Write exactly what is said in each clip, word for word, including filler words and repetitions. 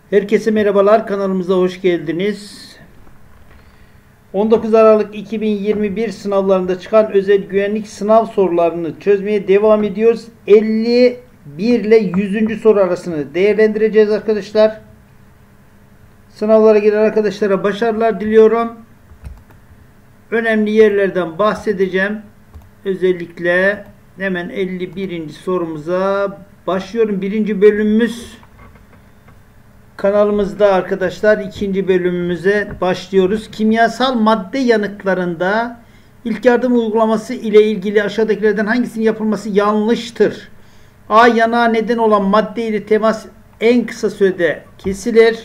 Herkese merhabalar, kanalımıza hoş geldiniz. on dokuz Aralık iki bin yirmi bir sınavlarında çıkan özel güvenlik sınav sorularını çözmeye devam ediyoruz. elli bir ile yüzüncü soru arasını değerlendireceğiz arkadaşlar. Sınavlara giren arkadaşlara başarılar diliyorum. Önemli yerlerden bahsedeceğim. Özellikle hemen elli birinci sorumuza başlıyorum. Birinci bölümümüz kanalımızda arkadaşlar. İkinci bölümümüze başlıyoruz. Kimyasal madde yanıklarında ilk yardım uygulaması ile ilgili aşağıdakilerden hangisinin yapılması yanlıştır? A. Yanağa neden olan madde ile temas en kısa sürede kesilir.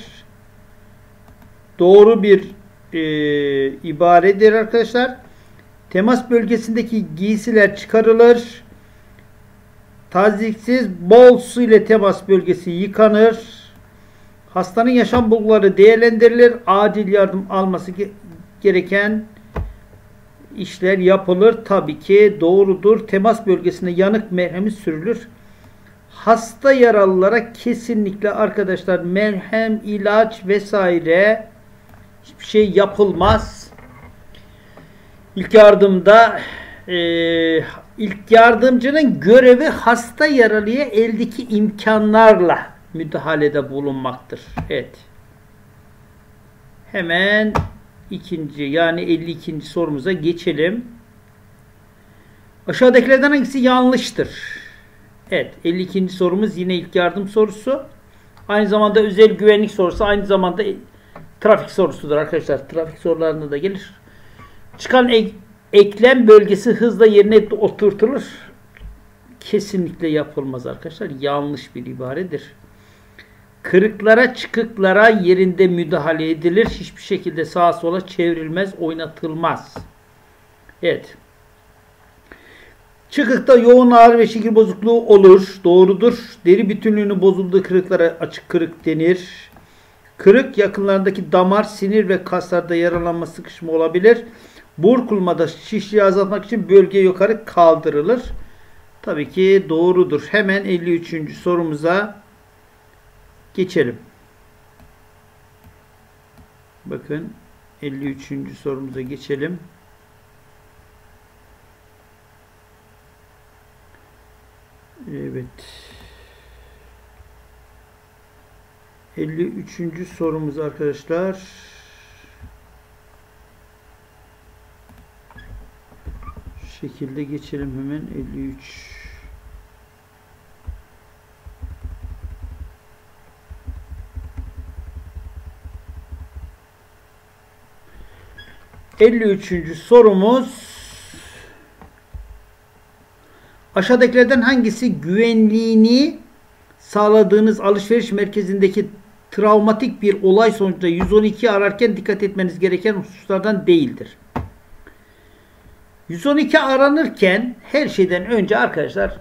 Doğru bir e, ibaredir arkadaşlar. Temas bölgesindeki giysiler çıkarılır. Tazyiksiz bol su ile temas bölgesi yıkanır. Hastanın yaşam bulguları değerlendirilir. Acil yardım alması gereken işler yapılır. Tabii ki doğrudur. Temas bölgesine yanık merhemi sürülür. Hasta yaralılara kesinlikle arkadaşlar merhem, ilaç vesaire hiçbir şey yapılmaz. İlk yardımda e, ilk yardımcının görevi hasta yaralıya eldeki imkanlarla müdahalede bulunmaktır. Evet. Hemen ikinci yani elli ikinci sorumuza geçelim. Aşağıdakilerden hangisi yanlıştır? Evet. elli ikinci sorumuz yine ilk yardım sorusu. Aynı zamanda özel güvenlik sorusu. Aynı zamanda trafik sorusudur arkadaşlar. Trafik sorularında da gelir. Çıkan ek, eklem bölgesi hızla yerine oturtulur. Kesinlikle yapılmaz arkadaşlar. Yanlış bir ibaredir. Kırıklara, çıkıklara yerinde müdahale edilir. Hiçbir şekilde sağa sola çevrilmez, oynatılmaz. Evet. Çıkıkta yoğun ağrı ve şekil bozukluğu olur. Doğrudur. Deri bütünlüğünün bozulduğu kırıklara açık kırık denir. Kırık yakınlarındaki damar, sinir ve kaslarda yaralanma, sıkışma olabilir. Burkulmada şişliği azaltmak için bölge yukarı kaldırılır. Tabii ki doğrudur. Hemen elli üçüncü sorumuza geçelim. Bakın elli üçüncü sorumuza geçelim. Evet. elli üçüncü sorumuz arkadaşlar. Şu şekilde geçelim hemen elli üç. elli üçüncü sorumuz aşağıdakilerden hangisi güvenliğini sağladığınız alışveriş merkezindeki travmatik bir olay sonucunda yüz on iki ararken dikkat etmeniz gereken hususlardan değildir? yüz on iki aranırken her şeyden önce arkadaşlar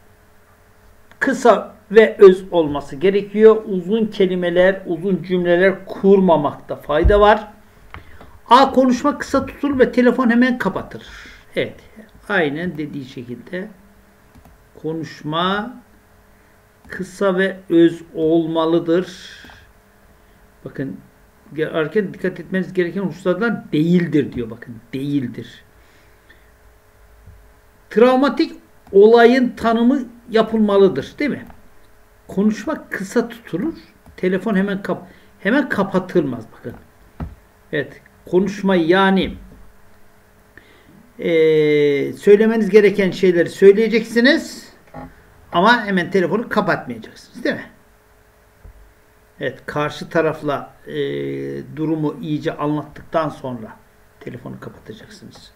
kısa ve öz olması gerekiyor. Uzun kelimeler, uzun cümleler kurmamakta fayda var. A. Konuşma kısa tutulur ve telefon hemen kapatılır. Evet. Aynen dediği şekilde konuşma kısa ve öz olmalıdır. Bakın ararken dikkat etmeniz gereken hususlardan değildir diyor. Bakın değildir. Travmatik olayın tanımı yapılmalıdır. Değil mi? Konuşma kısa tutulur. Telefon hemen kap hemen kapatılmaz. Bakın. Evet. Konuşma yani e, söylemeniz gereken şeyleri söyleyeceksiniz ama hemen telefonu kapatmayacaksınız. Değil mi? Evet. Karşı tarafla e, durumu iyice anlattıktan sonra telefonu kapatacaksınız.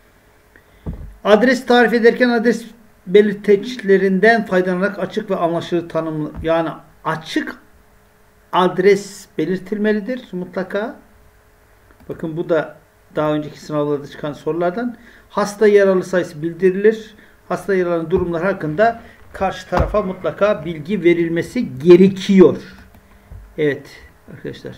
Adres tarif ederken adres belirteçlerinden faydalanarak açık ve anlaşılır tanımlı yani açık adres belirtilmelidir mutlaka. Bakın bu da daha önceki sınavlarda çıkan sorulardan. Hasta yaralı sayısı bildirilir. Hasta yaralı durumlar hakkında karşı tarafa mutlaka bilgi verilmesi gerekiyor. Evet arkadaşlar.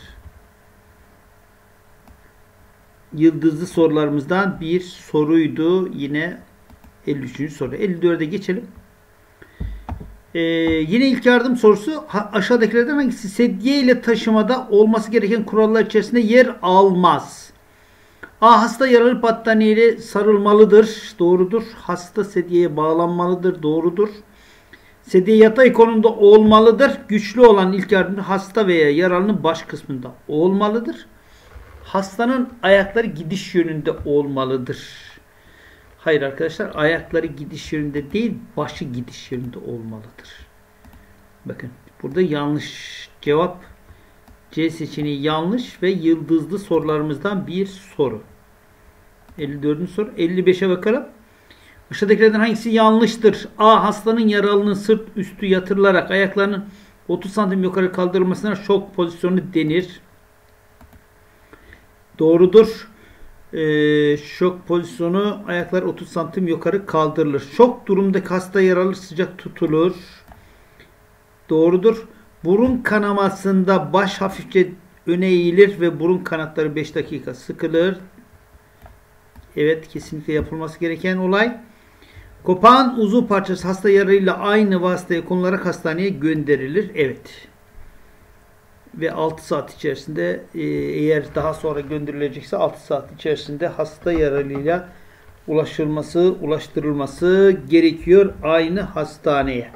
Yıldızlı sorularımızdan bir soruydu. Yine elli üçüncü soru. elli dörde geçelim. Ee, yine ilk yardım sorusu. Ha, aşağıdakilerden hangisi sedye ile taşımada olması gereken kurallar içerisinde yer almaz? A. Hasta yaralı battaniyeyle sarılmalıdır. Doğrudur. Hasta sedyeye bağlanmalıdır. Doğrudur. Sedye yatay konumda olmalıdır. Güçlü olan ilk yardımcı hasta veya yaralının baş kısmında olmalıdır. Hastanın ayakları gidiş yönünde olmalıdır. Hayır arkadaşlar, ayakları gidiş yönünde değil, başı gidiş yönünde olmalıdır. Bakın burada yanlış cevap. C seçeneği yanlış ve yıldızlı sorularımızdan bir soru. elli dördüncü soru. elli beşe bakalım. Aşağıdakilerden hangisi yanlıştır? A. Hastanın yaralının sırt üstü yatırılarak ayaklarının otuz santim yukarı kaldırılmasına şok pozisyonu denir. Doğrudur. Ee, şok pozisyonu ayaklar otuz santim yukarı kaldırılır. Şok durumdaki hasta yaralı sıcak tutulur. Doğrudur. Burun kanamasında baş hafifçe öne eğilir ve burun kanatları beş dakika sıkılır. Evet, kesinlikle yapılması gereken olay. Kopağın uzuv parçası hasta yaralıyla aynı vasıtaya konularak hastaneye gönderilir. Evet. Ve altı saat içerisinde eğer daha sonra gönderilecekse altı saat içerisinde hasta yaralıyla ulaşılması, ulaştırılması gerekiyor aynı hastaneye.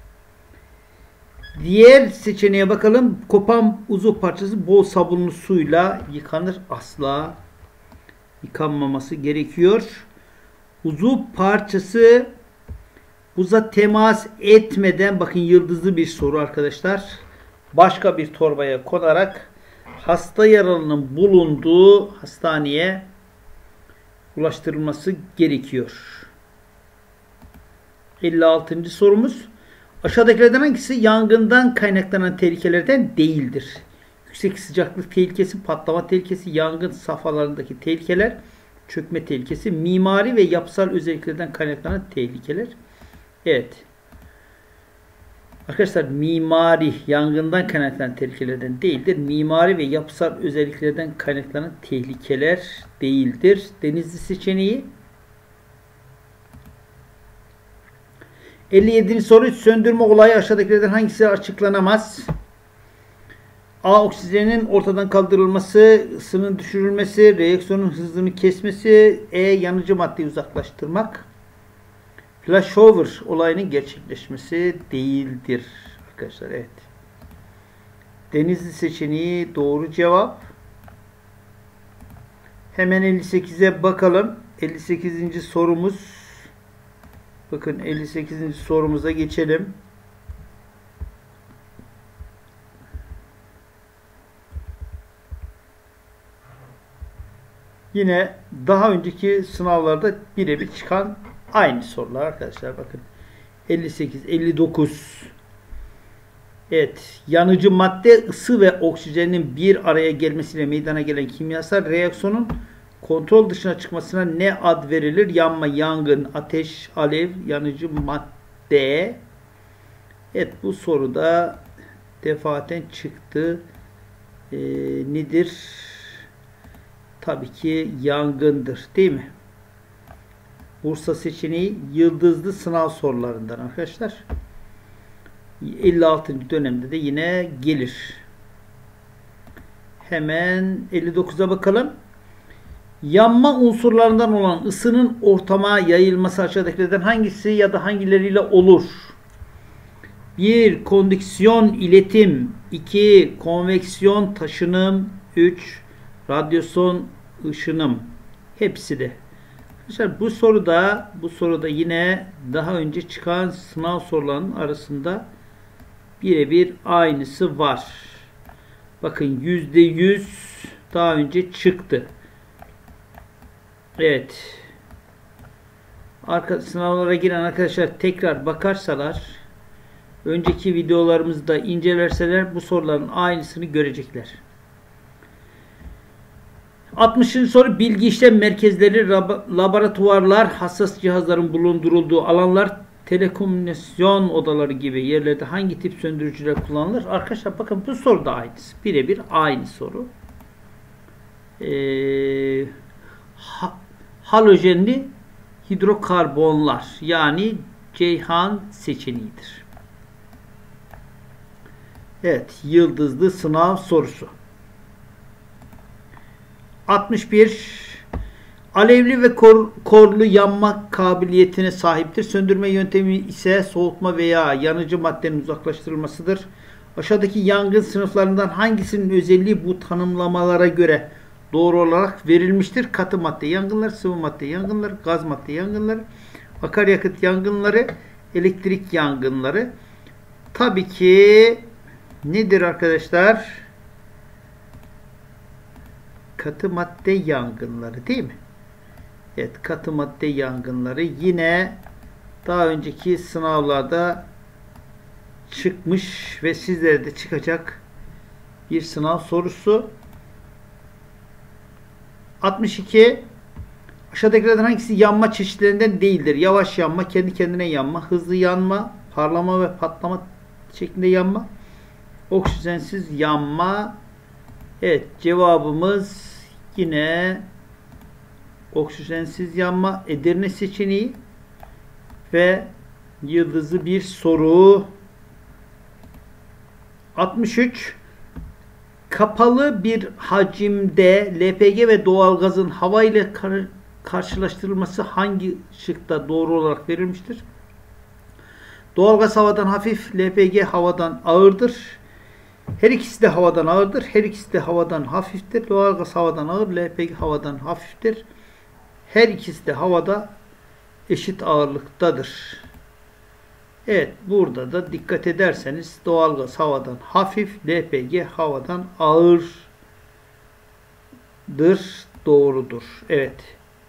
Diğer seçeneğe bakalım. Kopan uzuv parçası bol sabunlu suyla yıkanır. Asla yıkanmaması gerekiyor. Uzuv parçası buza temas etmeden, bakın yıldızlı bir soru arkadaşlar, başka bir torbaya konarak hasta yaralının bulunduğu hastaneye ulaştırılması gerekiyor. elli altıncı sorumuz. Aşağıdakilerden hangisi yangından kaynaklanan tehlikelerden değildir? Yüksek sıcaklık tehlikesi, patlama tehlikesi, yangın safhalarındaki tehlikeler, çökme tehlikesi, mimari ve yapısal özelliklerden kaynaklanan tehlikeler. Evet. Arkadaşlar, mimari yangından kaynaklanan tehlikelerden değildir. Mimari ve yapısal özelliklerden kaynaklanan tehlikeler değildir. Denizli seçeneği. elli yedinci soru. Söndürme olayı aşağıdakilerden hangisi açıklanamaz? A. Oksijenin ortadan kaldırılması, ısının düşürülmesi, reaksiyonun hızını kesmesi, E. Yanıcı maddeyi uzaklaştırmak. Flashover olayının gerçekleşmesi değildir. Arkadaşlar, evet. Denizli seçeneği doğru cevap. Hemen elli sekize bakalım. elli sekizinci sorumuz. Bakın elli sekizinci sorumuza geçelim. Yine daha önceki sınavlarda birebir çıkan aynı sorular arkadaşlar. Bakın elli sekiz, elli dokuz. Evet. Yanıcı madde ısı ve oksijenin bir araya gelmesiyle meydana gelen kimyasal reaksiyonun kontrol dışına çıkmasına ne ad verilir? Yanma, yangın, ateş, alev, yanıcı madde. Evet, bu soruda defaten çıktı. Ee, nedir? Tabii ki yangındır, değil mi? Bursa seçeneği yıldızlı sınav sorularından arkadaşlar. elli altıncı dönemde de yine gelir. Hemen elli dokuza bakalım. Yanma unsurlarından olan ısının ortama yayılması aşağıdakilerden hangisi ya da hangileriyle olur? bir. Kondüksiyon iletim. iki. Konveksiyon taşınım. üç. Radyasyon ışınım. Hepsi de. Arkadaşlar, bu soruda bu soruda yine daha önce çıkan sınav sorularının arasında birebir aynısı var. Bakın yüzde yüz daha önce çıktı. Evet. Arka sınavlara giren arkadaşlar tekrar bakarsalar, önceki videolarımızda incelerseler bu soruların aynısını görecekler. altmışıncı soru. Bilgi işlem merkezleri, laboratuvarlar, hassas cihazların bulundurulduğu alanlar, telekomünikasyon odaları gibi yerlerde hangi tip söndürücüler kullanılır? Arkadaşlar bakın, bu soru da aynısı. Birebir aynı soru. Ee, ha, halojenli hidrokarbonlar, yani Ceyhan seçeneğidir. Evet, yıldızlı sınav sorusu. altmış bir. Alevli ve kor, korlu yanma kabiliyetine sahiptir. Söndürme yöntemi ise soğutma veya yanıcı maddenin uzaklaştırılmasıdır. Aşağıdaki yangın sınıflarından hangisinin özelliği bu tanımlamalara göre doğru olarak verilmiştir? Katı madde yangınları, sıvı madde yangınları, gaz madde yangınları, akaryakıt yangınları, elektrik yangınları. Tabii ki nedir arkadaşlar? Katı madde yangınları değil mi? Evet, katı madde yangınları yine daha önceki sınavlarda çıkmış ve sizlere de çıkacak bir sınav sorusu. altmış iki. Aşağıdakilerden hangisi yanma çeşitlerinden değildir? Yavaş yanma, kendi kendine yanma, hızlı yanma, parlama ve patlama şeklinde yanma, oksijensiz yanma. Evet, cevabımız yine oksijensiz yanma, Edirne seçeneği ve yıldızlı bir soru. altmış üç. Kapalı bir hacimde L P G ve doğalgazın hava ile kar karşılaştırılması hangi şıkta doğru olarak verilmiştir? Doğalgaz havadan hafif, L P G havadan ağırdır. Her ikisi de havadan ağırdır. Her ikisi de havadan hafiftir. Doğalgaz havadan ağır, L P G havadan hafiftir. Her ikisi de havada eşit ağırlıktadır. Evet, burada da dikkat ederseniz doğalgaz havadan hafif, L P G havadan ağırdır. Doğrudur. Evet.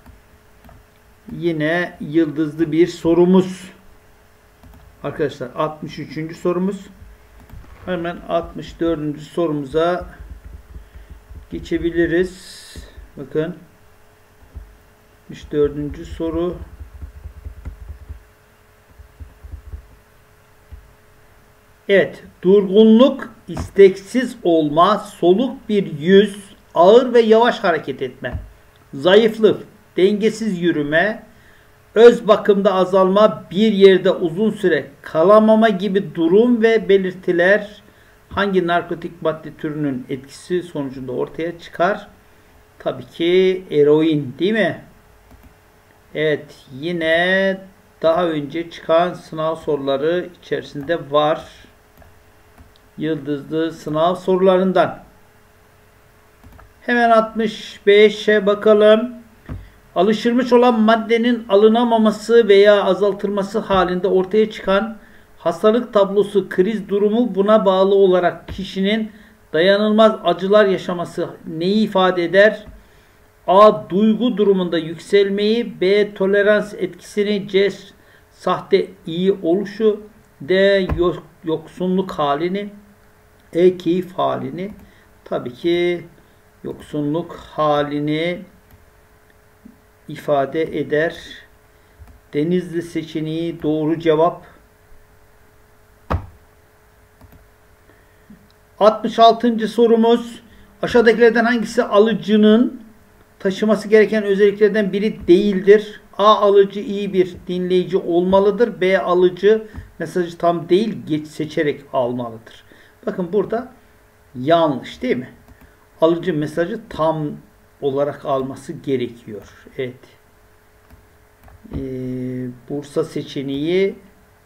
Yine yıldızlı bir sorumuz. Arkadaşlar altmış üçüncü sorumuz. Hemen altmış dördüncü sorumuza geçebiliriz. Bakın. altmış dördüncü soru. Evet. Durgunluk, isteksiz olma, soluk bir yüz, ağır ve yavaş hareket etme, zayıflık, dengesiz yürüme, öz bakımda azalma, bir yerde uzun süre kalamama gibi durum ve belirtiler hangi narkotik madde türünün etkisi sonucunda ortaya çıkar? Tabii ki eroin değil mi? Evet, yine daha önce çıkan sınav soruları içerisinde var. Yıldızlı sınav sorularından. Hemen altmış beşe bakalım. Alıştırılmış olan maddenin alınamaması veya azaltılması halinde ortaya çıkan hastalık tablosu, kriz durumu, buna bağlı olarak kişinin dayanılmaz acılar yaşaması neyi ifade eder? A. Duygu durumunda yükselmeyi, B. Tolerans etkisini, C. Sahte iyi oluşu, D. Yoksunluk halini, E. Keyif halini. Tabii ki yoksunluk halini ifade eder. Denizli seçeneği doğru cevap. altmış altıncı sorumuz. Aşağıdakilerden hangisi alıcının taşıması gereken özelliklerden biri değildir? A. Alıcı iyi bir dinleyici olmalıdır. B. Alıcı mesajı tam değil, geç seçerek almalıdır. Bakın burada yanlış değil mi? Alıcı mesajı tam olarak alması gerekiyor. Evet. Ee, Bursa seçeneği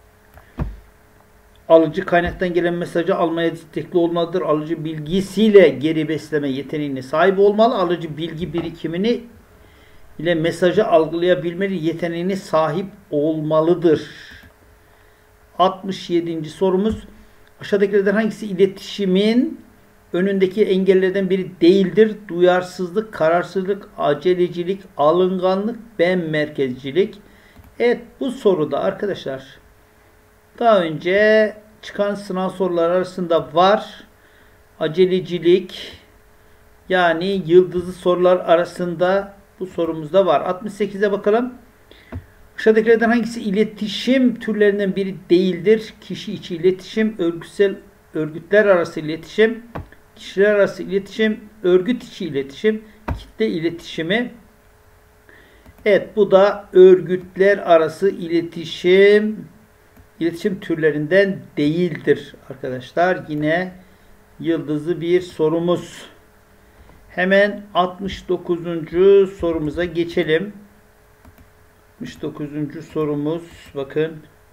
alıcı kaynaktan gelen mesajı almaya istekli olmalıdır. Alıcı bilgisiyle geri besleme yeteneğine sahip olmalı. Alıcı bilgi birikimini ile mesajı algılayabilmeli yeteneğine sahip olmalıdır. altmış yedinci sorumuz. Aşağıdakilerden hangisi iletişimin önündeki engellerden biri değildir? Duyarsızlık, kararsızlık, acelecilik, alınganlık, ben merkezcilik. Evet, bu soruda arkadaşlar daha önce çıkan sınav soruları arasında var. Acelecilik, yani yıldızlı sorular arasında bu sorumuzda var. altmış sekize bakalım. Aşağıdakilerden hangisi iletişim türlerinden biri değildir? Kişi içi iletişim, örgütsel örgütler arası iletişim, kişiler arası iletişim, örgüt içi iletişim, kitle iletişimi. Evet, bu da örgütler arası iletişim iletişim türlerinden değildir arkadaşlar. Yine yıldızlı bir sorumuz. Hemen altmış dokuzuncu sorumuza geçelim. altmış dokuzuncu sorumuz bakın.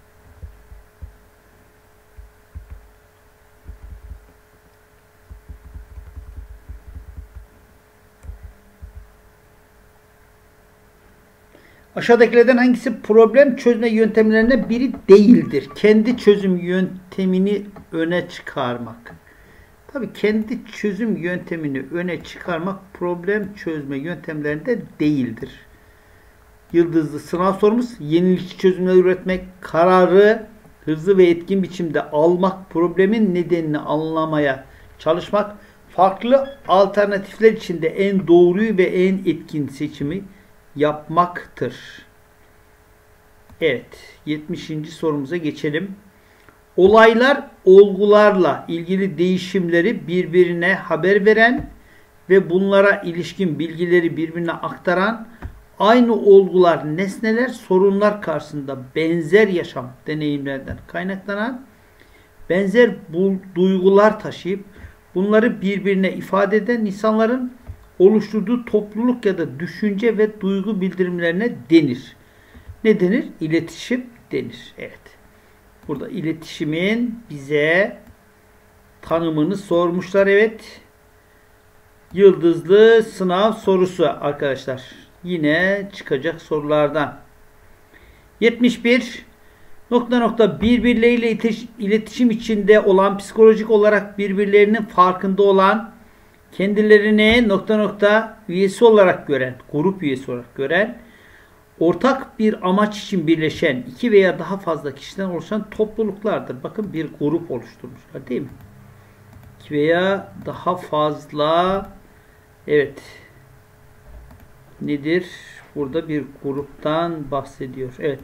Aşağıdakilerden hangisi problem çözme yöntemlerinden biri değildir? Kendi çözüm yöntemini öne çıkarmak. Tabii kendi çözüm yöntemini öne çıkarmak problem çözme yöntemlerinden değildir. Yıldızlı sınav sorumuz. Yenilikçi çözümler üretmek, kararı hızlı ve etkin biçimde almak, problemin nedenini anlamaya çalışmak, farklı alternatifler içinde en doğruyu ve en etkin seçimi yapmaktır. Evet, yetmişinci sorumuza geçelim. Olaylar, olgularla ilgili değişimleri birbirine haber veren ve bunlara ilişkin bilgileri birbirine aktaran, aynı olgular, nesneler, sorunlar karşısında benzer yaşam deneyimlerden kaynaklanan, benzer duygular taşıyıp bunları birbirine ifade eden insanların oluşturduğu topluluk ya da düşünce ve duygu bildirimlerine denir. Ne denir? İletişim denir. Evet. Burada iletişimin bize tanımını sormuşlar. Evet. Yıldızlı sınav sorusu arkadaşlar. Yine çıkacak sorulardan. yetmiş bir nokta nokta birbirleriyle iletişim içinde olan, psikolojik olarak birbirlerinin farkında olan, kendilerini nokta nokta üyesi olarak gören, grup üyesi olarak gören, ortak bir amaç için birleşen iki veya daha fazla kişiden oluşan topluluklardır. Bakın bir grup oluşturmuşlar değil mi? İki veya daha fazla, evet, nedir? Burada bir gruptan bahsediyor. Evet.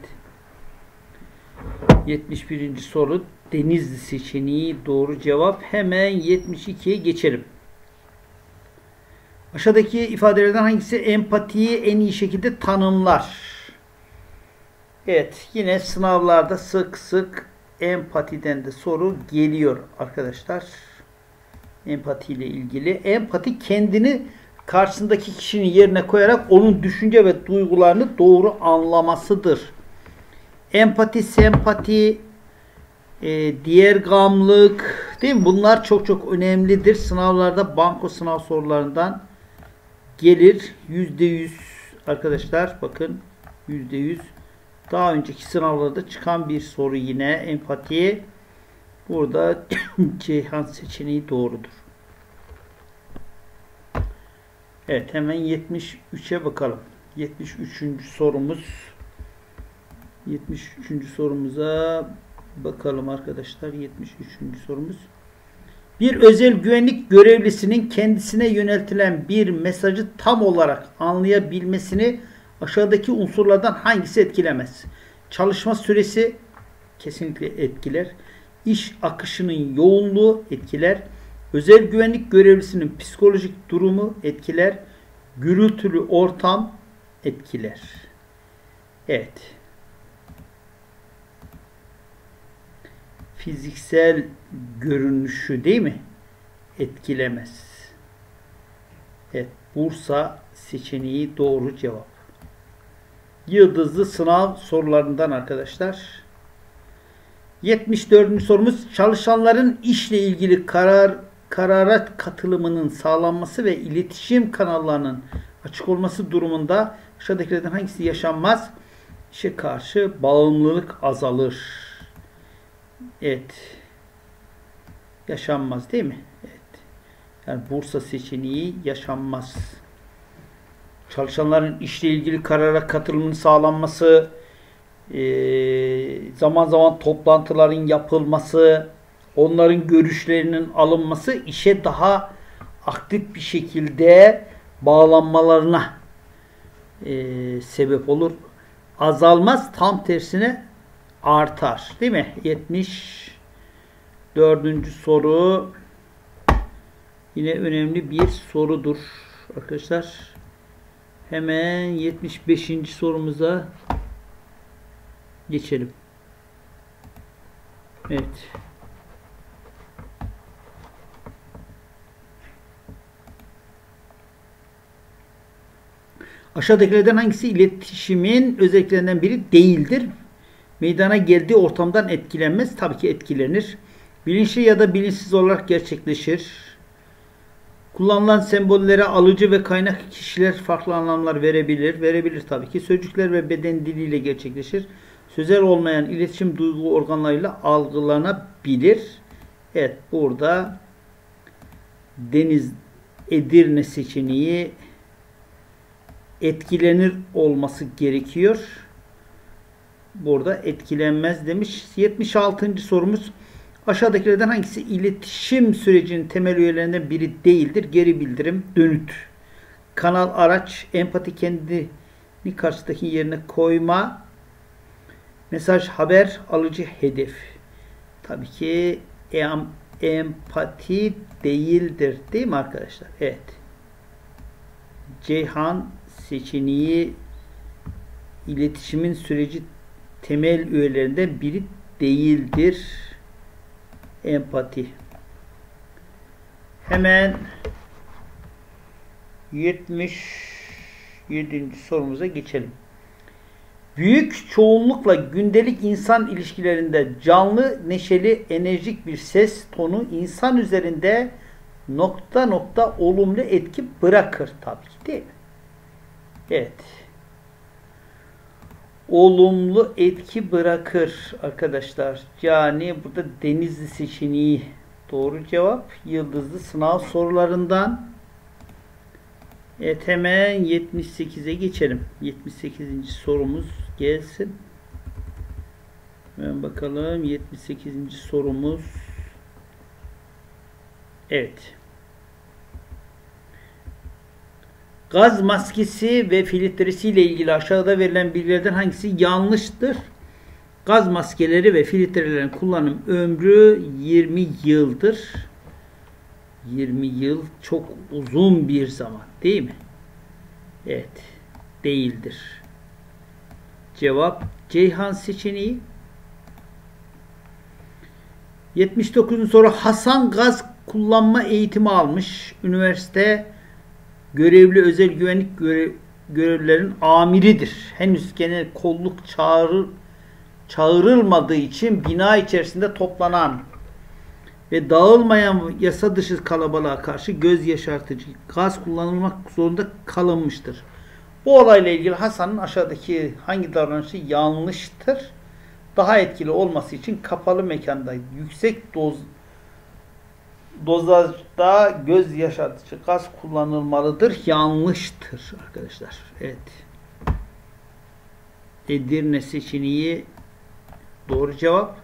yetmiş birinci soru Denizli seçeneği doğru cevap. Hemen yetmiş ikiye geçelim. Aşağıdaki ifadelerden hangisi empatiyi en iyi şekilde tanımlar? Evet, yine sınavlarda sık sık empatiden de soru geliyor arkadaşlar. Empati ile ilgili. Empati kendini karşısındaki kişinin yerine koyarak onun düşünce ve duygularını doğru anlamasıdır. Empati, sempati, e, diğergamlık, değil mi? Bunlar çok çok önemlidir. Sınavlarda, banko sınav sorularından gelir. yüzde yüz arkadaşlar bakın yüzde yüz daha önceki sınavlarda çıkan bir soru yine empati. Burada Ceyhan seçeneği doğrudur. Evet, hemen yetmiş üçe bakalım. yetmiş üçüncü sorumuz. yetmiş üçüncü sorumuza bakalım arkadaşlar. yetmiş üçüncü sorumuz. Bir özel güvenlik görevlisinin kendisine yöneltilen bir mesajı tam olarak anlayabilmesini aşağıdaki unsurlardan hangisi etkilemez? Çalışma süresi kesinlikle etkiler. İş akışının yoğunluğu etkiler. Özel güvenlik görevlisinin psikolojik durumu etkiler. Gürültülü ortam etkiler. Evet. Fiziksel görünüşü değil mi? Etkilemez. Evet. Bursa seçeneği doğru cevap. Yıldızlı sınav sorularından arkadaşlar. yetmiş dördüncü sorumuz. Çalışanların işle ilgili karar karara katılımının sağlanması ve iletişim kanallarının açık olması durumunda aşağıdakilerden hangisi yaşanmaz? İşe karşı bağımlılık azalır. Evet. Yaşanmaz değil mi? Evet. Yani Bursa seçeneği yaşanmaz. Çalışanların işle ilgili karara katılımının sağlanması, zaman zaman toplantıların yapılması, onların görüşlerinin alınması işe daha aktif bir şekilde bağlanmalarına e, sebep olur. Azalmaz, tam tersine artar. Değil mi? yetmiş dördüncü soru yine önemli bir sorudur arkadaşlar. Hemen yetmiş beşinci sorumuza geçelim. Evet. Aşağıdakilerden hangisi iletişimin özelliklerinden biri değildir? Meydana geldiği ortamdan etkilenmez. Tabii ki etkilenir. Bilinçli ya da bilinçsiz olarak gerçekleşir. Kullanılan sembollere alıcı ve kaynak kişiler farklı anlamlar verebilir. Verebilir tabii ki. Sözcükler ve beden diliyle gerçekleşir. Sözel olmayan iletişim duygu organlarıyla algılanabilir. Evet, burada Deniz Edirne seçeneği etkilenir olması gerekiyor. Burada etkilenmez demiş. yetmiş altıncı sorumuz. Aşağıdakilerden hangisi iletişim sürecinin temel üyelerinden biri değildir? Geri bildirim, dönüt, kanal, araç, empati, kendini karşıdaki yerine koyma, mesaj, haber, alıcı, hedef. Tabii ki em, empati değildir, değil mi arkadaşlar? Evet. Ceyhan seçeneği iletişimin süreci temel üyelerinden biri değildir. Empati. Hemen yetmiş yedinci sorumuza geçelim. Büyük çoğunlukla gündelik insan ilişkilerinde canlı, neşeli, enerjik bir ses tonu insan üzerinde nokta nokta olumlu etki bırakır tabii ki, değil mi? Evet. Olumlu etki bırakır arkadaşlar. Yani burada Denizli seçeneği doğru cevap. Yıldızlı sınav sorularından. Evet, hemen yetmiş sekize geçelim. yetmiş sekizinci sorumuz gelsin. Hemen bakalım. yetmiş sekizinci sorumuz. Evet. Gaz maskesi ve filtresiyle ilgili aşağıda verilen bilgilerden hangisi yanlıştır? Gaz maskeleri ve filtrelerin kullanım ömrü yirmi yıldır. yirmi yıl çok uzun bir zaman, değil mi? Evet. Değildir. Cevap Ceyhan seçeneği. yetmiş dokuzuncu soru. Hasan gaz kullanma eğitimi almış. Üniversite görevli özel güvenlik görev, görevlilerin amiridir. Henüz genel kolluk çağrı, çağrılmadığı için bina içerisinde toplanan ve dağılmayan yasa dışı kalabalığa karşı göz yaşartıcı gaz kullanılmak zorunda kalınmıştır. Bu olayla ilgili Hasan'ın aşağıdaki hangi davranışı yanlıştır? Daha etkili olması için kapalı mekanda yüksek doz dozajda göz yaşartıcı gaz kullanılmalıdır. Yanlıştır arkadaşlar. Evet. Edirne seçeneği doğru cevap.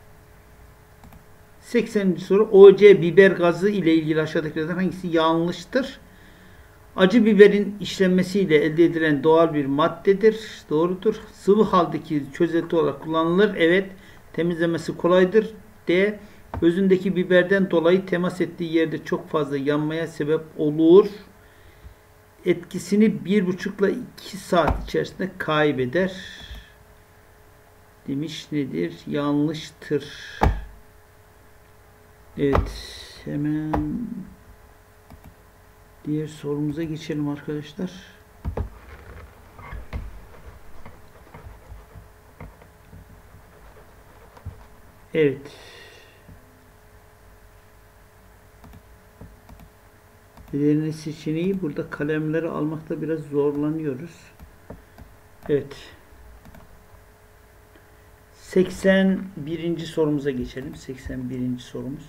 sekseninci soru. O C biber gazı ile ilgili aşağıdakilerden hangisi yanlıştır? Acı biberin işlenmesiyle elde edilen doğal bir maddedir. Doğrudur. Sıvı haldeki çözelti olarak kullanılır. Evet. Temizlemesi kolaydır. D. Özündeki biberden dolayı temas ettiği yerde çok fazla yanmaya sebep olur. Etkisini bir buçukla iki saat içerisinde kaybeder. Demiş, nedir? Yanlıştır. Evet. Hemen diğer sorumuza geçelim arkadaşlar. Evet. Edirne seçeneği, burada kalemleri almakta biraz zorlanıyoruz. Evet. seksen birinci sorumuza geçelim. seksen birinci sorumuz.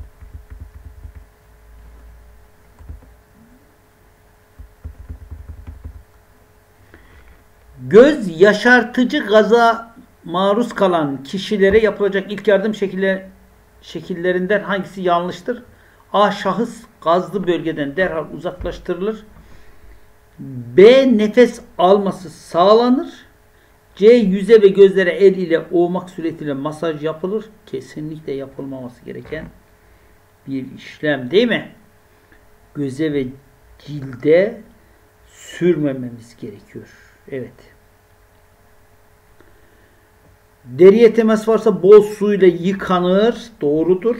Göz yaşartıcı gaza maruz kalan kişilere yapılacak ilk yardım şekiller, şekillerinden hangisi yanlıştır? A. Şahıs gazlı bölgeden derhal uzaklaştırılır. B. Nefes alması sağlanır. C. Yüze ve gözlere el ile ovmak suretiyle masaj yapılır. Kesinlikle yapılmaması gereken bir işlem, değil mi? Göze ve cilde sürmememiz gerekiyor. Evet. Deriye temas varsa bol suyla yıkanır. Doğrudur.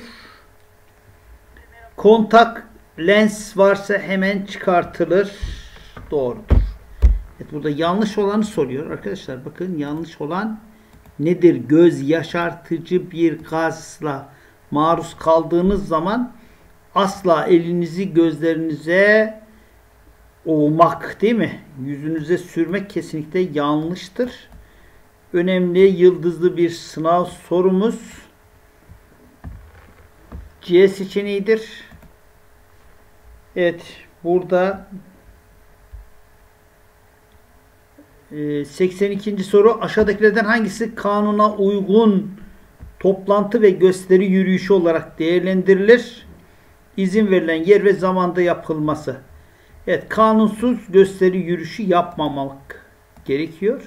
Kontak lens varsa hemen çıkartılır. Doğrudur. Evet, burada yanlış olanı soruyor. Arkadaşlar bakın, yanlış olan nedir? Göz yaşartıcı bir gazla maruz kaldığınız zaman asla elinizi gözlerinize ovmak, değil mi? Yüzünüze sürmek kesinlikle yanlıştır. Önemli yıldızlı bir sınav sorumuz C seçeneğidir. Evet, burada seksen ikinci soru, aşağıdakilerden hangisi kanuna uygun toplantı ve gösteri yürüyüşü olarak değerlendirilir? İzin verilen yer ve zamanda yapılması. Evet, kanunsuz gösteri yürüyüşü yapmamak gerekiyor.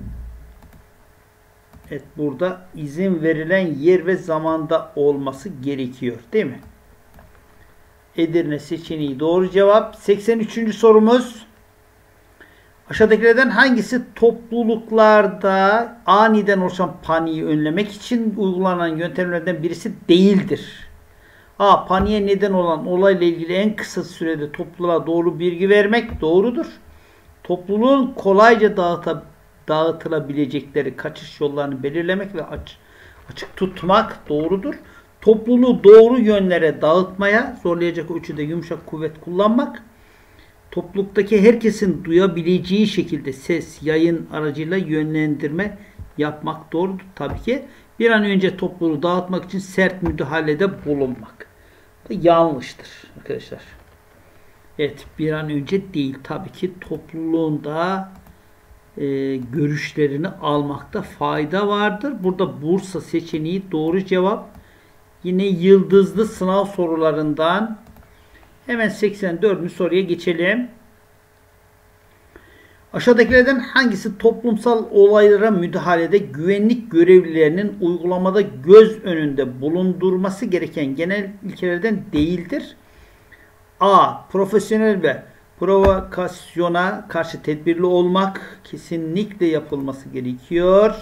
Evet, burada izin verilen yer ve zamanda olması gerekiyor, değil mi? Edirne seçeneği doğru cevap. seksen üçüncü sorumuz. Aşağıdakilerden hangisi topluluklarda aniden oluşan paniği önlemek için uygulanan yöntemlerden birisi değildir? A. Paniğe neden olan olayla ilgili en kısa sürede topluluğa doğru bilgi vermek. Doğrudur. Topluluğun kolayca dağıta, dağıtılabilecekleri kaçış yollarını belirlemek ve aç, açık tutmak. Doğrudur. Topluluğu doğru yönlere dağıtmaya zorlayacak ölçüde yumuşak kuvvet kullanmak. Topluluktaki herkesin duyabileceği şekilde ses, yayın aracıyla yönlendirme yapmak doğrudur. Tabii ki bir an önce topluluğu dağıtmak için sert müdahalede bulunmak. Yanlıştır arkadaşlar. Evet, bir an önce değil. Tabii ki topluluğun da e, görüşlerini almakta fayda vardır. Burada Bursa seçeneği doğru cevap. Yine yıldızlı sınav sorularından hemen seksen dördüncü soruya geçelim. Aşağıdakilerden hangisi toplumsal olaylara müdahalede güvenlik görevlilerinin uygulamada göz önünde bulundurması gereken genel ilkelerden değildir? A. Profesyonel ve provokasyona karşı tedbirli olmak kesinlikle yapılması gerekiyor.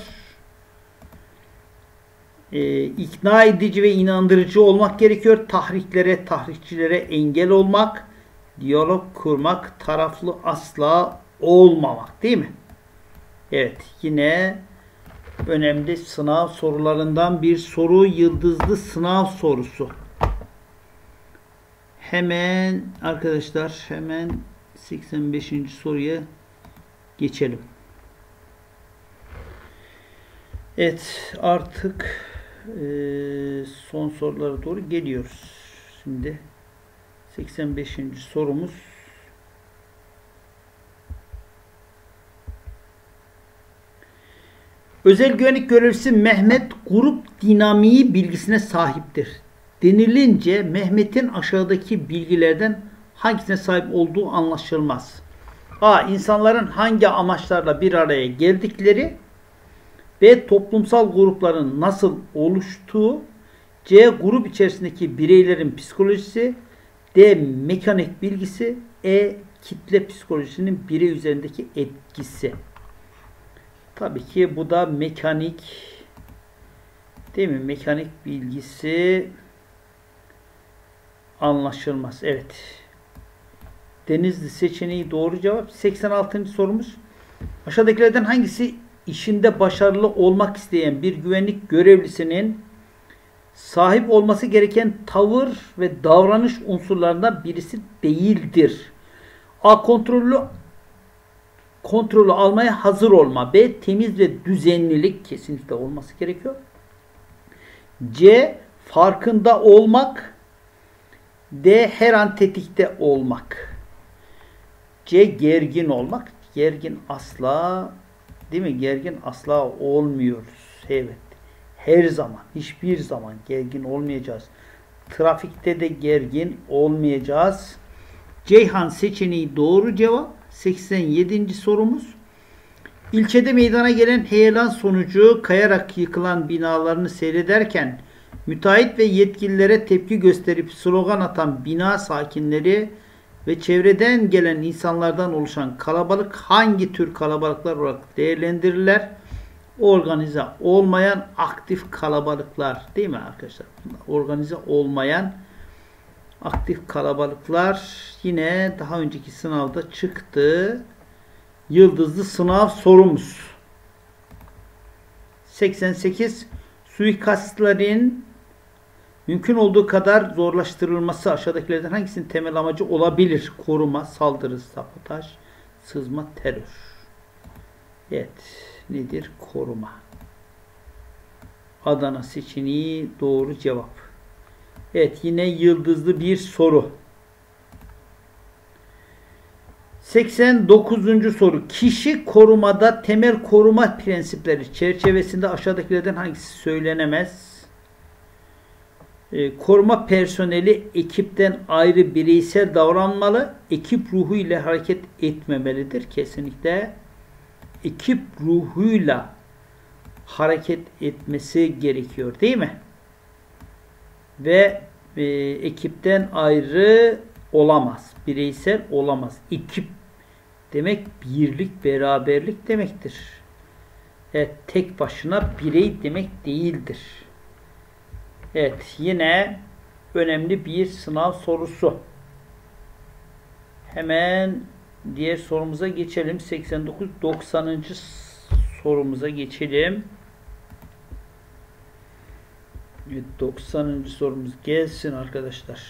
E, ikna edici ve inandırıcı olmak gerekiyor. Tahriklere, tahrikçilere engel olmak, diyalog kurmak, taraflı asla olmamak, değil mi? Evet, yine önemli sınav sorularından bir soru, yıldızlı sınav sorusu. Hemen arkadaşlar, hemen seksen beşinci soruya geçelim. Evet, artık e, son sorulara doğru geliyoruz. Şimdi seksen beşinci sorumuz. Özel güvenlik görevlisi Mehmet grup dinamiği bilgisine sahiptir denilince Mehmet'in aşağıdaki bilgilerden hangisine sahip olduğu anlaşılmaz. A. İnsanların hangi amaçlarla bir araya geldikleri. B. Toplumsal grupların nasıl oluştuğu. C. Grup içerisindeki bireylerin psikolojisi. D. Mekanik bilgisi. E. Kitle psikolojisinin birey üzerindeki etkisi. Tabii ki bu da mekanik, değil mi? Mekanik bilgisi anlaşılmaz. Evet. Denizli seçeneği doğru cevap. seksen altıncı sorumuz. Aşağıdakilerden hangisi işinde başarılı olmak isteyen bir güvenlik görevlisinin sahip olması gereken tavır ve davranış unsurlarından birisi değildir? A. Kontrollü kontrolü almaya hazır olma. B. Temiz ve düzenlilik kesinlikle olması gerekiyor. C. Farkında olmak. D. Her an tetikte olmak. C. Gergin olmak. Gergin asla, değil mi? Gergin asla olmuyoruz. Evet. Her zaman, hiçbir zaman gergin olmayacağız. Trafikte de gergin olmayacağız. Ceyhan seçeneği doğru cevap. seksen yedinci sorumuz. İlçede meydana gelen heyelan sonucu kayarak yıkılan binalarını seyrederken müteahhit ve yetkililere tepki gösterip slogan atan bina sakinleri ve çevreden gelen insanlardan oluşan kalabalık hangi tür kalabalıklar olarak değerlendirirler? Organize olmayan aktif kalabalıklar değil mi arkadaşlar? Organize olmayan aktif kalabalıklar yine daha önceki sınavda çıktı. Yıldızlı sınav sorumuz. seksen sekiz. Suikastlerin mümkün olduğu kadar zorlaştırılması aşağıdakilerden hangisinin temel amacı olabilir? Koruma, saldırı, sabotaj, sızma, terör. Evet. Nedir? Koruma. Adana seçeneği doğru cevap. Evet. Yine yıldızlı bir soru. seksen dokuzuncu soru. Kişi korumada temel koruma prensipleri çerçevesinde aşağıdakilerden hangisi söylenemez? Ee, koruma personeli ekipten ayrı bireysel davranmalı. Ekip ruhu ile hareket etmemelidir. Kesinlikle ekip ruhuyla hareket etmesi gerekiyor. Değil mi? Ve e, ekipten ayrı olamaz. Bireysel olamaz. Ekip demek birlik, beraberlik demektir. Evet, tek başına birey demek değildir. Evet, yine önemli bir sınav sorusu. Hemen diğer sorumuza geçelim. seksen dokuz doksanıncı sorumuza geçelim. Evet, doksanıncı sorumuz gelsin arkadaşlar.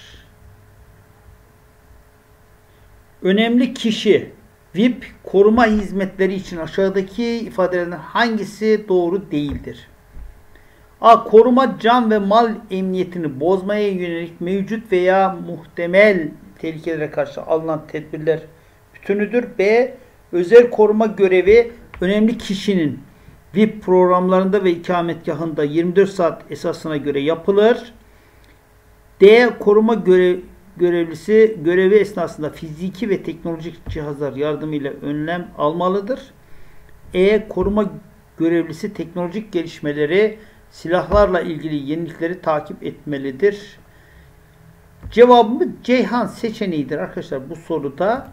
Önemli kişi V I P koruma hizmetleri için aşağıdaki ifadelerden hangisi doğru değildir? A. Koruma can ve mal emniyetini bozmaya yönelik mevcut veya muhtemel tehlikelere karşı alınan tedbirler bütünüdür. B. Özel koruma görevi önemli kişinin V I P programlarında ve ikametgahında yirmi dört saat esasına göre yapılır. D. Koruma görev, görevlisi görevi esnasında fiziki ve teknolojik cihazlar yardımıyla önlem almalıdır. E. Koruma görevlisi teknolojik gelişmeleri, silahlarla ilgili yenilikleri takip etmelidir. Cevabımız Ceyhan seçeneğidir arkadaşlar. Bu soruda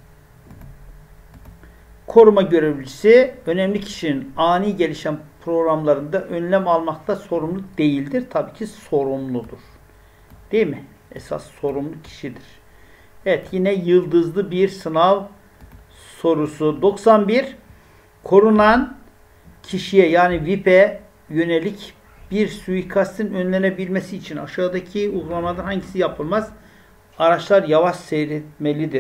koruma görevlisi önemli kişinin ani gelişen programlarında önlem almakta sorumlu değildir. Tabii ki sorumludur. Değil mi? Esas sorumlu kişidir. Evet, yine yıldızlı bir sınav sorusu. doksan bir. Korunan kişiye yani V I P'e yönelik bir suikastin önlenebilmesi için aşağıdaki uygulamalardan hangisi yapılmaz? Araçlar yavaş seyretmelidir.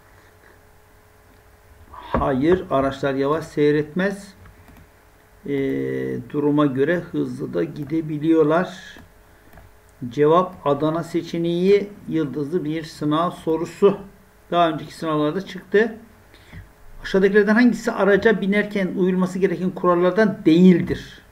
Hayır, araçlar yavaş seyretmez. E, duruma göre hızlı da gidebiliyorlar. Cevap Adana seçeneği yıldızlı bir sınav sorusu. Daha önceki sınavlarda çıktı. Aşağıdakilerden hangisi araca binerken uyulması gereken kurallardan değildir?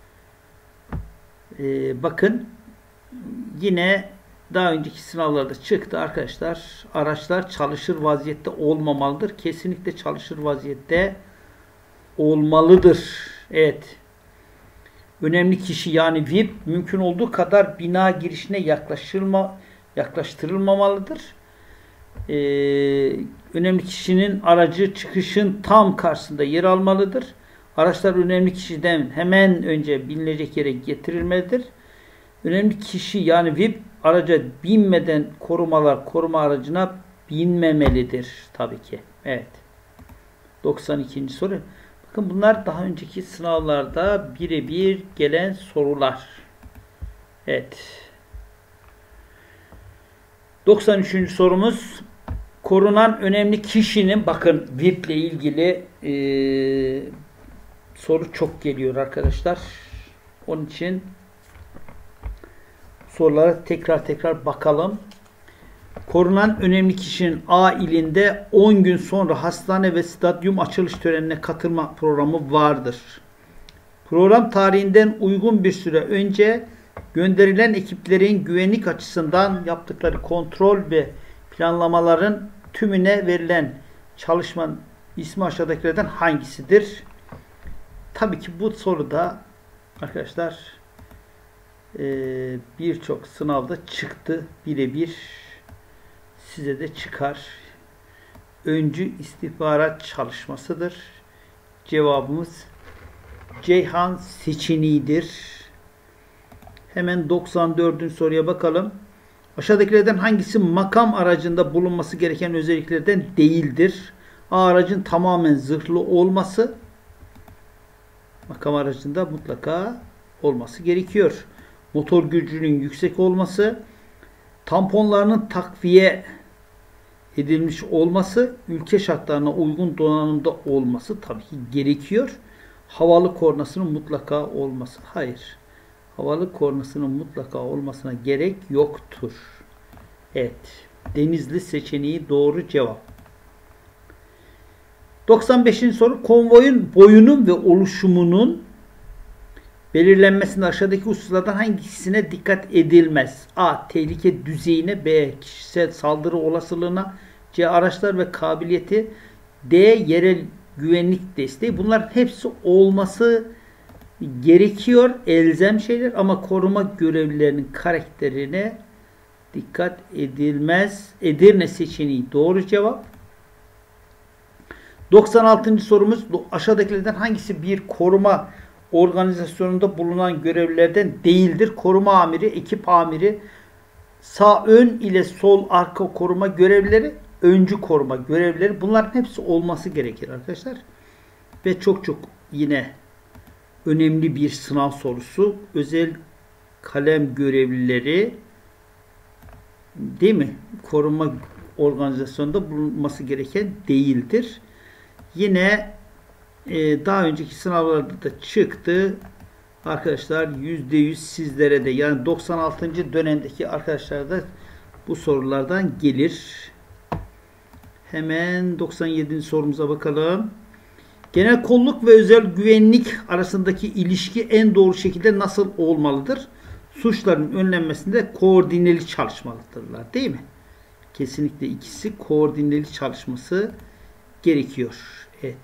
Ee, bakın yine daha önceki sınavlarda çıktı arkadaşlar. Araçlar çalışır vaziyette olmamalıdır. Kesinlikle çalışır vaziyette olmalıdır. Evet. Önemli kişi yani V I P mümkün olduğu kadar bina girişine yaklaşılma, yaklaştırılmamalıdır. Ee, önemli kişinin aracı çıkışın tam karşısında yer almalıdır. Araçlar önemli kişiden hemen önce binilecek yere getirilmelidir. Önemli kişi yani V I P araca binmeden korumalar koruma aracına binmemelidir tabii ki. Evet. doksan ikinci soru. Bakın bunlar daha önceki sınavlarda birebir gelen sorular. Evet. doksan üçüncü sorumuz. Korunan önemli kişinin bakın V I P ile ilgili e, soru çok geliyor arkadaşlar. Onun için sorulara tekrar tekrar bakalım. Korunan önemli kişinin A ilinde on gün sonra hastane ve stadyum açılış törenine katılma programı vardır. Program tarihinden uygun bir süre önce gönderilen ekiplerin güvenlik açısından yaptıkları kontrol ve planlamaların tümüne verilen çalışmanın ismi aşağıdakilerden hangisidir? Tabii ki bu soruda arkadaşlar birçok sınavda çıktı. Birebir size de çıkar. Öncü istihbarat çalışmasıdır. Cevabımız Ceyhan seçeneğidir. Hemen doksan dördüncü soruya bakalım. Aşağıdakilerden hangisi makam aracında bulunması gereken özelliklerden değildir? A. Aracın tamamen zırhlı olması. Makam aracında mutlaka olması gerekiyor. Motor gücünün yüksek olması. Tamponlarının takviye edilmiş olması. Ülke şartlarına uygun donanımda olması tabii ki gerekiyor. Havalı kornasının mutlaka olması. Hayır. Havalı kornasının mutlaka olmasına gerek yoktur. Evet. Denizli seçeneği doğru cevap. doksan beşinci soru. Konvoyun boyunun ve oluşumunun belirlenmesinde aşağıdaki hususlardan hangisine dikkat edilmez? A. Tehlike düzeyine. B. Kişisel saldırı olasılığına. C. Araçlar ve kabiliyeti. D. Yerel güvenlik desteği. Bunların hepsi olması gerekiyor. Elzem şeyler ama koruma görevlilerinin karakterine dikkat edilmez. Edirne seçeneği doğru cevap. doksan altıncı sorumuz. Aşağıdakilerden hangisi bir koruma organizasyonunda bulunan görevlilerden değildir? Koruma amiri, ekip amiri, sağ ön ile sol arka koruma görevlileri, öncü koruma görevlileri. Bunların hepsi olması gerekir arkadaşlar. Ve çok çok yine önemli bir sınav sorusu. Özel kalem görevlileri, değil mi? Koruma organizasyonunda bulunması gereken değildir. Yine e, daha önceki sınavlarda da çıktı. Arkadaşlar yüzde yüz sizlere de, yani doksan altıncı dönemdeki arkadaşlar da bu sorulardan gelir. Hemen doksan yedinci sorumuza bakalım. Genel kolluk ve özel güvenlik arasındaki ilişki en doğru şekilde nasıl olmalıdır? Suçların önlenmesinde koordineli çalışmalıdırlar, değil mi? Kesinlikle ikisi koordineli çalışması gerekiyor. Evet.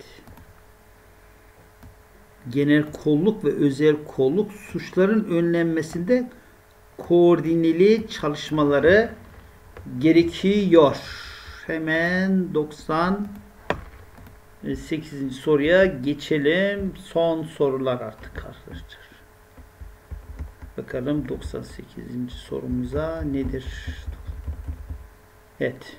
Genel kolluk ve özel kolluk suçların önlenmesinde koordineli çalışmaları gerekiyor. Hemen doksan sekizinci soruya geçelim. Son sorular artık arkadaşlar. Bakalım doksan sekizinci sorumuza nedir? Evet.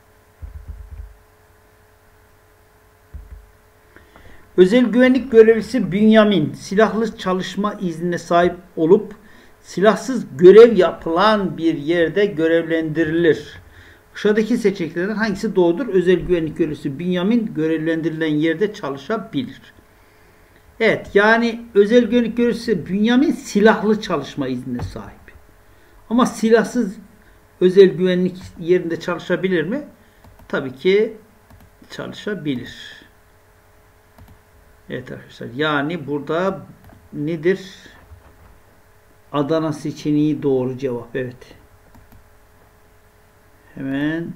Özel güvenlik görevlisi Bünyamin silahlı çalışma iznine sahip olup silahsız görev yapılan bir yerde görevlendirilir. Aşağıdaki seçeneklerden hangisi doğrudur? Özel güvenlik görevlisi Bünyamin görevlendirilen yerde çalışabilir. Evet, yani özel güvenlik görevlisi Bünyamin silahlı çalışma iznine sahip. Ama silahsız özel güvenlik yerinde çalışabilir mi? Tabii ki çalışabilir. Evet arkadaşlar, yani burada nedir? Adana seçeneği doğru cevap. Evet. Hemen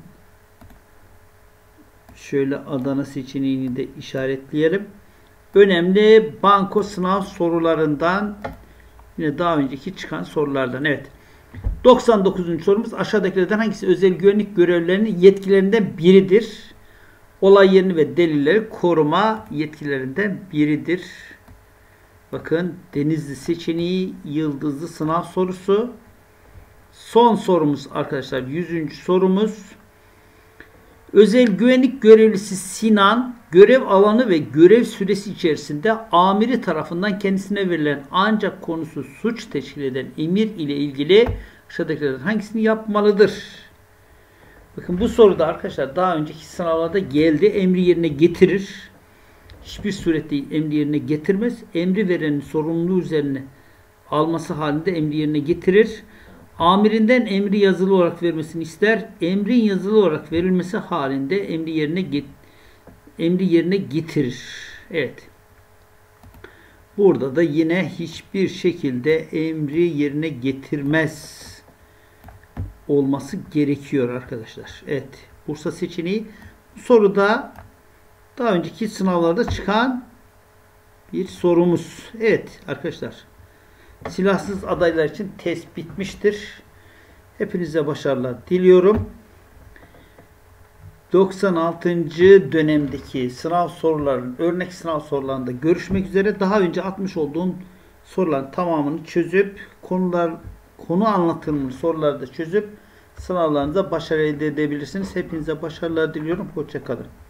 şöyle Adana seçeneğini de işaretleyelim. Önemli banko sınav sorularından, yine daha önceki çıkan sorulardan. Evet. doksan dokuzuncu sorumuz. Aşağıdakilerden hangisi özel güvenlik görevlilerinin yetkilerinden biridir? Olay yerini ve delilleri koruma yetkilerinden biridir. Bakın, Denizli seçeneği yıldızlı sınav sorusu. Son sorumuz arkadaşlar, yüzüncü sorumuz. Özel güvenlik görevlisi Sinan görev alanı ve görev süresi içerisinde amiri tarafından kendisine verilen ancak konusu suç teşkil eden emir ile ilgili aşağıdakilerden hangisini yapmalıdır? Bakın, bu soruda arkadaşlar daha önceki sınavlarda geldi. Emri yerine getirir. Hiçbir surette emri yerine getirmez. Emri verenin sorumluluğu üzerine alması halinde emri yerine getirir. Amirinden emri yazılı olarak vermesini ister. Emrin yazılı olarak verilmesi halinde emri yerine get emri yerine getirir. Evet. Burada da yine hiçbir şekilde emri yerine getirmez olması gerekiyor arkadaşlar. Evet. Bursa seçeneği bu soruda daha önceki sınavlarda çıkan bir sorumuz. Evet arkadaşlar. Silahsız adaylar için test bitmiştir. Hepinize başarılar diliyorum. doksan altıncı dönemdeki sınav sorularının, örnek sınav sorularında görüşmek üzere. Daha önce atmış olduğum soruların tamamını çözüp konular konu anlatımlı soruları da çözüp sınavlarınıza başarı elde edebilirsiniz. Hepinize başarılar diliyorum. Hoşça kalın.